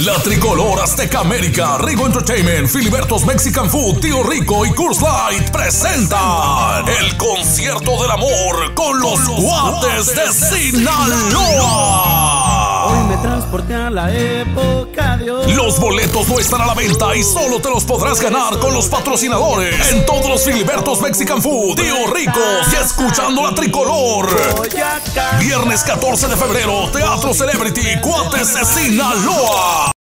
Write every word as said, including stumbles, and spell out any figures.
La Tricolor Azteca América, Rigo Entertainment, Filibertos Mexican Food, Tío Rico y Coors Light presentan el concierto del amor con los Guates de Sinaloa. Hoy me transporté a la época de oro. Los boletos no están a la venta y solo te los podrás ganar con los patrocinadores en todos los Filibertos Mexican Food, Tío Rico y escuchando la Tricolor. Viernes catorce de febrero, Teatro Celebrity, Guates de Sinaloa.